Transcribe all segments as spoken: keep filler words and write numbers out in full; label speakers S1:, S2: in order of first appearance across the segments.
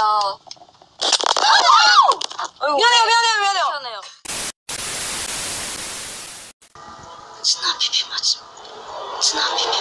S1: 미안해요. 미안해요, 미안해요, 미안해요. 미안해요. 스나 피피 맞지? 스나 피피.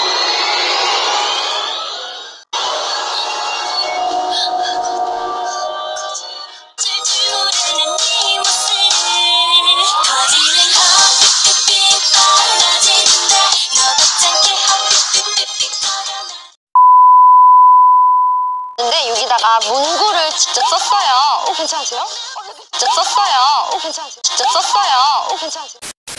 S1: 근데 여기다가 문구를 직접 썼어요. 오, 괜찮으세요? 직접 썼어요. 오, 괜찮으세요? 직접 썼어요. 오, 괜찮으세요?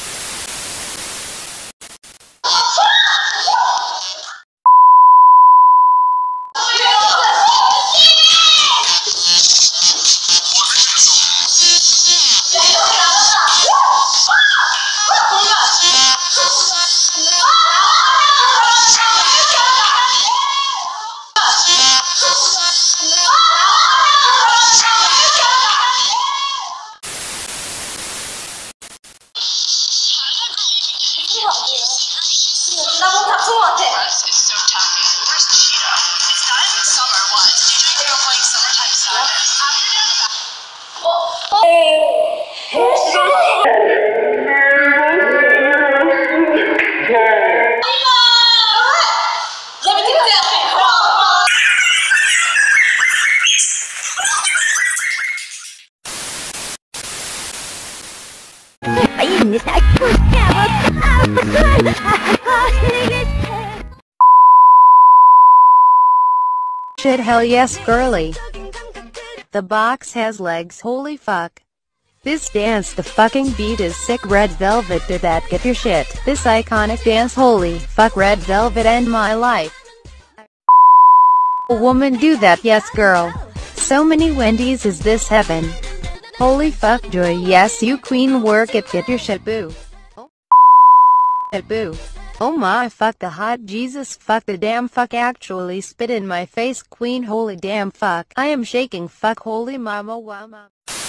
S1: 나 몸 다친 것 같아.
S2: Shit, hell yes, girly. The box has legs, holy fuck. This dance, the fucking beat is sick. Red Velvet did that, get your shit. This iconic dance, holy fuck. Red Velvet end my life. A woman do that, yes girl. So many Wendy's, is this heaven? Holy fuck joy, yes you queen, work it, get your shit boo. Oh, shit boo. Oh my fuck, the hot Jesus, fuck the damn fuck, actually spit in my face queen, holy damn fuck. I am shaking, fuck, holy mama wama.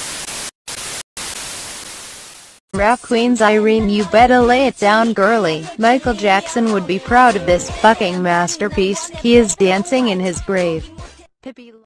S2: Rap queens Irene, you better lay it down girly. Michael Jackson would be proud of this fucking masterpiece. He is dancing in his grave. Pippi